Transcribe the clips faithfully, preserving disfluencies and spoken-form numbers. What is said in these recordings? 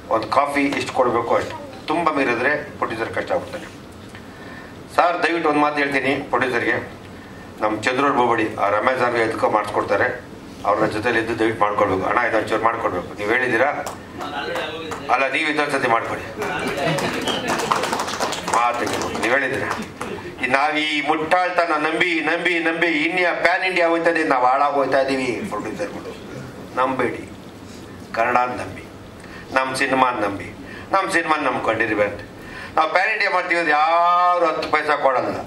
ಒಂದು ಕಾಫಿ ಎಷ್ಟು ಕೊಡಬೇಕು ಅಷ್ಟು, ತುಂಬ ಮೀರಿದ್ರೆ ಪ್ರೊಡ್ಯೂಸರ್ ಕಷ್ಟ ಆಗ್ಬಿಡ್ತಾನೆ. ಸರ್ ದಯವಿಟ್ಟು ಒಂದು ಮಾತು ಹೇಳ್ತೀನಿ ಪ್ರೊಡ್ಯೂಸರ್ಗೆ, ನಮ್ಮ ಚಂದ್ರೋಡ್ ಬೋಬಡಿ ಆ ರಮೇಶ್ ಅವ್ರಿಗೆ ಎದ್ಕೊ ಮಾಡಿಸ್ಕೊಡ್ತಾರೆ, ಅವ್ರ ಜೊತೆಲಿ ಇದ್ದು ದಯವಿಟ್ಟು ಮಾಡ್ಕೊಡ್ಬೇಕು. ಹಣ ಇದೊಂಚೂರು ಮಾಡ್ಕೊಡ್ಬೇಕು. ನೀವು ಹೇಳಿದ್ದೀರಾ ಅಲ್ಲ, ನೀವು ಇದೊಂದ್ಸತಿ ಮಾಡ್ಕೊಡಿ ಮಾತಿಗೆ. ನೀವು ಹೇಳಿದ್ದೀರಾ ನಾವು ಈ ಮುಟ್ಟಾಳ್ತನ ನಂಬಿ ನಂಬಿ ನಂಬಿ ಇಂಡಿಯಾ ಪ್ಯಾನ್ ಇಂಡಿಯಾ ಹೋಯ್ತದೆ, ನಾವು ಹಾಳಾಗಿ ಹೋಯ್ತಾ ಇದ್ದೀವಿ. ಪ್ರೊಡ್ಯೂಸರ್ಗಳು ನಂಬೇಡಿ, ಕನ್ನಡ ನಂಬಿ, ನಮ್ಮ ಸಿನಿಮಾ ನಂಬಿ, ನಮ್ಮ ಸಿನಿಮಾ ನಂಬ್ಕೊಂಡಿರ್ಬೇಡ. ನಾವು ಪ್ಯಾನ್ ಇಂಡಿಯಾ ಮಾಡ್ತೀವಿ ಅಂದ್ರೆ ಯಾರು ಹತ್ತು ಪೈಸಾ ಕೊಡಲ್ಲ.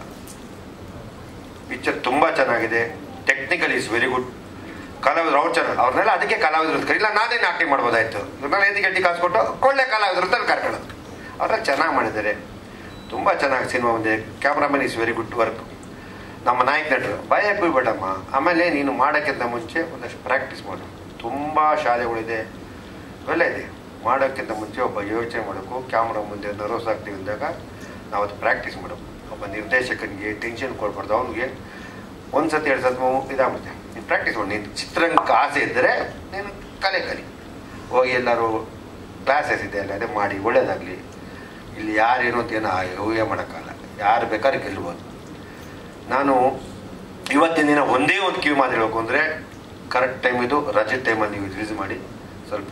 ಪಿಕ್ಚರ್ ತುಂಬ ಚೆನ್ನಾಗಿದೆ, ಟೆಕ್ನಿಕಲ್ ಈಸ್ ವೆರಿ ಗುಡ್. ಕಲಾವಿದ್ರು ಅವ್ರು ಚೆನ್ನಾಗಿ, ಅವ್ರನ್ನೆಲ್ಲ ಅದಕ್ಕೆ ಕಲಾವಿದ್ರು ಅಂತ ಇಲ್ಲ, ನಾನೇನು ಆಕ್ಟಿಂಗ್ ಮಾಡ್ಬೋದಾಯ್ತು. ನಾನು ಎದ್ದು ಗಟ್ಟಿ ಕಾಸು ಕೊಟ್ಟು ಕೊಳ್ಳೆ ಕಲಾವಿದ್ರು ಅಂತ ಕರ್ಕೊಳ್ಳೋದು. ಅವ್ರೆಲ್ಲ ಚೆನ್ನಾಗಿ ಮಾಡಿದ್ದಾರೆ, ತುಂಬ ಚೆನ್ನಾಗಿ ಸಿನಿಮಾ ಬಂದಿದೆ. Cameraman is very good work. ನಮ್ಮ ನಾಯಕ ನಟರು ಭಯಕ್ಕೆ ಬಿಡ್ಬೇಡಮ್ಮ. ಆಮೇಲೆ ನೀನು ಮಾಡೋಕ್ಕಿಂತ ಮುಂಚೆ ಒಂದಷ್ಟು ಪ್ರಾಕ್ಟೀಸ್ ಮಾಡು. ತುಂಬ ಶಾಲೆಗಳಿದೆ, ಇವೆಲ್ಲ ಇದೆ. ಮಾಡೋಕ್ಕಿಂತ ಮುಂಚೆ ಒಬ್ಬ ಯೋಚನೆ ಮಾಡಬೇಕು. ಕ್ಯಾಮ್ರಾ ಮುಂದೆ ನರ್ವಸ್ ಆಗ್ತೀವಿ ಅಂದಾಗ ನಾವು ಅದು ಪ್ರಾಕ್ಟೀಸ್ ಮಾಡಬೇಕು. ಒಬ್ಬ ನಿರ್ದೇಶಕನಿಗೆ ಟೆನ್ಷನ್ ಕೊಡ್ಬಾರ್ದು. ಅವನಿಗೆ ಒಂದು ಸತಿ ಎರಡು ಸತಿ ಇದಾಗ್ಬಿಡುತ್ತೆ. ನೀನು ಪ್ರಾಕ್ಟೀಸ್ ಮಾಡಿ. ನೀನು ಚಿತ್ರರಂಗಕ್ಕೆ ಆಸೆ ಇದ್ದರೆ ನೀನು ಕಲೆ ಕಲಿ, ಹೋಗಿ ಎಲ್ಲರೂ ಕ್ಲಾಸಸ್ ಇದೆ ಅಲ್ಲ, ಅದೇ ಮಾಡಿ ಒಳ್ಳೇದಾಗಲಿ. ಇಲ್ಲಿ ಯಾರೇನು ಅಂತ ಏನೋ ಊಹೆ ಮಾಡೋಕ್ಕಲ್ಲ, ಯಾರು ಬೇಕಾದ್ರೆ ಗೆಲ್ಬೋದು. ನಾನು ಇವತ್ತಿನ ದಿನ ಒಂದೇ ಒಂದು ಕಿವಿ ಮಾತು ಹೇಳಬೇಕು ಅಂದರೆ, ಕರೆಕ್ಟ್ ಟೈಮ್ ಇದು ರಜೆ ಟೈಮಲ್ಲಿ ನೀವು ರಿಲೀಸ್ ಮಾಡಿ. ಸ್ವಲ್ಪ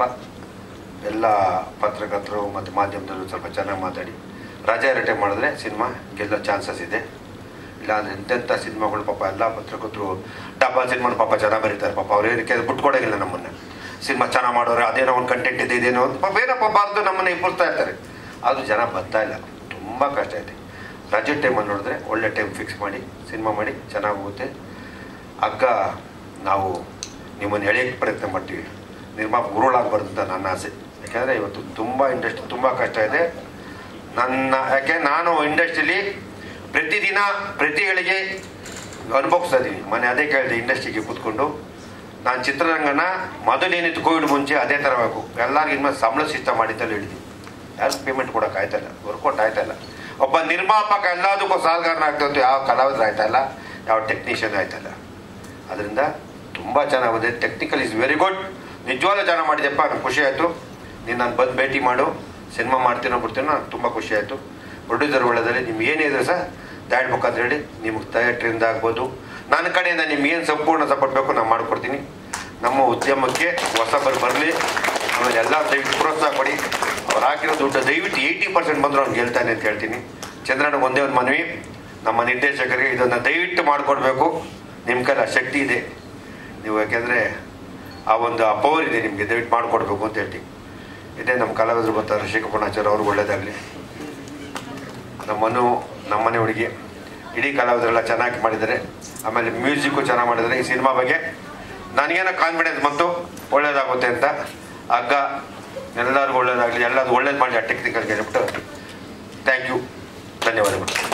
ಎಲ್ಲ ಪತ್ರಕರ್ತರು ಮತ್ತು ಮಾಧ್ಯಮದಲ್ಲೂ ಸ್ವಲ್ಪ ಚೆನ್ನಾಗಿ ಮಾತಾಡಿ ರಜೆ ಇರೋ ಟೈಮ್ ಮಾಡಿದ್ರೆ ಸಿನಿಮಾ ಗೆಲ್ಲೋ ಚಾನ್ಸಸ್ ಇದೆ. ಇಲ್ಲಾಂದ್ರೆ ಎಂತೆಂಥ ಸಿನಿಮಾಗಳು ಪಾಪ ಎಲ್ಲ ಪತ್ರಕರ್ತರು ಡಬ್ಬಾ ಸಿನಿಮಾನ ಪಾಪ ಚೆನ್ನಾಗಿ ಬರೀತಾರೆ. ಪಾಪ ಅವ್ರು ಏನಕ್ಕೆ ಬಿಟ್ಕೊಡೋಂಗಿಲ್ಲ ನಮ್ಮನ್ನು. ಸಿನಿಮಾ ಚೆನ್ನಾಗಿ ಮಾಡೋರು ಅದೇನೋ ಒಂದು ಕಂಟೆಂಟ್ ಇದೆ, ಇದೇನೋ ಒಂದು ಪಾಪ ಏನೋ ಪಾಪ ಅರ್ಧ ನಮ್ಮನ್ನು ಇಬ್ಬರ್ತಾ ಇರ್ತಾರೆ. ಅದು ಜನ ಬರ್ತಾ ಇಲ್ಲ, ತುಂಬ ಕಷ್ಟ ಇದೆ. ರಜೆ ಟೈಮಲ್ಲಿ ನೋಡಿದ್ರೆ ಒಳ್ಳೆ ಟೈಮ್ ಫಿಕ್ಸ್ ಮಾಡಿ ಸಿನಿಮಾ ಮಾಡಿ ಚೆನ್ನಾಗಿ ಹೋಗುತ್ತೆ. ಅಗ್ಗ ನಾವು ನಿಮ್ಮನ್ನು ಎಳೆಯೋಕ್ಕೆ ಪ್ರಯತ್ನ ಮಾಡ್ತೀವಿ. ನಿರ್ಮಾಪ ಗುರುಳಾಗಬಾರ್ದು ಅಂತ ನನ್ನ ಆಸೆ. ಯಾಕೆಂದರೆ ಇವತ್ತು ತುಂಬ ಇಂಡಸ್ಟ್ರಿ ತುಂಬ ಕಷ್ಟ ಇದೆ. ನನ್ನ ಯಾಕೆ ನಾನು ಇಂಡಸ್ಟ್ರೀಲಿ ಪ್ರತಿದಿನ ಪ್ರತಿ ಗಳಿಗೆ ಅನುಭವಿಸ್ತಾ ಇದ್ದೀನಿ. ಮನೆ ಅದೇ ಕೇಳಿದೆ ಇಂಡಸ್ಟ್ರಿಗೆ ಕೂತ್ಕೊಂಡು. ನಾನು ಚಿತ್ರರಂಗನ ಮೊದಲೇನಿತ್ತು ಕೋವಿಡ್ ಮುಂಚೆ ಅದೇ ಥರ ಬೇಕು. ಎಲ್ಲರಿಗೂ ಇನ್ಮೇಲೆ ಸಂಬಳ ಸಿಸ್ಟಮ್ ಮಾಡಿದ್ದಲ್ಲ ಹೇಳಿದ್ವಿ. ಯಾರು ಪೇಮೆಂಟ್ ಕೊಡೋಕೆ ಆಯ್ತಲ್ಲ, ವರ್ಕೌಟ್ ಆಯ್ತಲ್ಲ. ಒಬ್ಬ ನಿರ್ಮಾಪಕ ಎಲ್ಲದಕ್ಕೂ ಸಾಲಗಾರನ ಆಗ್ತಂತು, ಯಾವ ಕಲಾವಿದ್ರು ಆಯ್ತಲ್ಲ, ಯಾವ ಟೆಕ್ನಿಷಿಯನ್ ಆಯ್ತಲ್ಲ. ಅದರಿಂದ ತುಂಬ ಚೆನ್ನಾಗಿ ಬಂದಿದೆ. Technical is very good. ನಿಜವಾಗ್ಲೂ ಚೆನ್ನಾಗಿ ಮಾಡಿದೆಪ್ಪ, ನನಗೆ ಖುಷಿ ಆಯಿತು. ನೀನು ನಾನು ಬಂದು ಭೇಟಿ ಮಾಡು, ಸಿನಿಮಾ ಮಾಡ್ತೀನೋ ಬಿಡ್ತೀನೋ, ನನಗೆ ತುಂಬ ಖುಷಿ ಆಯಿತು. ಪ್ರೊಡ್ಯೂಸರ್ ಒಳ್ಳೆದಲ್ಲಿ ನಿಮ್ಗೆ ಏನಿದೆ ಸರ್ ದಾಡ್ಬೇಕಂತ ಹೇಳಿ ನಿಮಗೆ ಥಿಯೇಟ್ರಿಂದ ಆಗ್ಬೋದು. ನನ್ನ ಕಡೆಯಿಂದ ನಿಮ್ಗೆ ಏನು ಸಂಪೂರ್ಣ ಸಪೋರ್ಟ್ ಬೇಕು ನಾನು ಮಾಡಿಕೊಡ್ತೀನಿ. ನಮ್ಮ ಉದ್ಯಮಕ್ಕೆ ಹೊಸಬರು ಬರಲಿ. ಆಮೇಲೆ ಎಲ್ಲ ದಯವಿಟ್ಟು ಪ್ರೋತ್ಸಾಹ ಕೊಡಿ. ಅವ್ರು ಹಾಕಿರೋ ದುಡ್ಡು ದಯವಿಟ್ಟು ಏಯ್ಟಿ ಪರ್ಸೆಂಟ್ ಬಂದರೂ ಅವ್ನು ಗೆಲ್ತಾನೆ ಅಂತ ಹೇಳ್ತೀನಿ. ಚಂದ್ರಣ್ಣ ಒಂದೇ ಒಂದು ಮನವಿ, ನಮ್ಮ ನಿರ್ದೇಶಕರಿಗೆ ಇದನ್ನು ದಯವಿಟ್ಟು ಮಾಡಿಕೊಡ್ಬೇಕು. ನಿಮ್ಮ ಕೈಲ ಶಕ್ತಿ ಇದೆ ನೀವು, ಯಾಕೆಂದರೆ ಆ ಒಂದು ಪವರ್ ಇದೆ ನಿಮಗೆ, ದಯವಿಟ್ಟು ಮಾಡಿಕೊಡ್ಬೇಕು ಅಂತ ಹೇಳ್ತೀವಿ. ಇದೇ ನಮ್ಮ ಕಲಾವಿದರು ಬರ್ತಾರೆ, ಶ್ರೀಕಪೂರ್ಣಾಚಾರ್ಯ ಅವ್ರಿಗೆ ಒಳ್ಳೇದಾಗಲಿ. ನಮ್ಮನ್ನು ನಮ್ಮನೆ ಹುಡುಗಿ ಇಡೀ ಕಲಾವಿದರೆಲ್ಲ ಚೆನ್ನಾಗಿ ಮಾಡಿದ್ದಾರೆ. ಆಮೇಲೆ ಮ್ಯೂಸಿಕ್ಕು ಚೆನ್ನಾಗಿ ಮಾಡಿದ್ದಾರೆ. ಈ ಸಿನಿಮಾ ಬಗ್ಗೆ ನನಗೇನೋ ಕಾನ್ಫಿಡೆನ್ಸ್ ಬಂತು ಒಳ್ಳೇದಾಗುತ್ತೆ ಅಂತ. ಆಗ ಎಲ್ಲರಿಗೂ ಒಳ್ಳೇದಾಗಲಿ, ಎಲ್ಲರೂ ಒಳ್ಳೇದು ಮಾಡಿ ಆ ಟೆಕ್ನಿಕಲ್ಗೆ ಹೇಳ್ಬಿಟ್ಟು ಥ್ಯಾಂಕ್ ಯು, ಧನ್ಯವಾದಗಳು.